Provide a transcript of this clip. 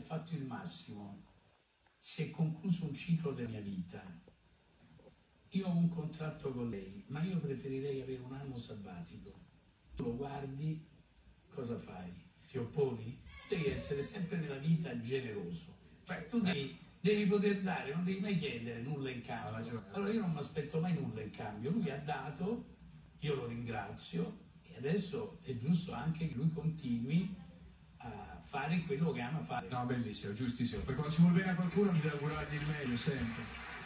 fatto il massimo, si è concluso un ciclo della mia vita. Io ho un contratto con lei, ma io preferirei avere un anno sabbatico. Tu lo guardi, cosa fai? Ti opponi? Devi essere sempre nella vita generoso. Cioè tu devi poter dare, non devi mai chiedere nulla in cambio. Allora io non mi aspetto mai nulla in cambio. Lui ha dato, io lo ringrazio e adesso è giusto anche che lui continui a fare quello che ama fare. No, bellissimo, giustissimo. Per quando ci vuole bene a qualcuno bisogna augurargli il meglio sempre.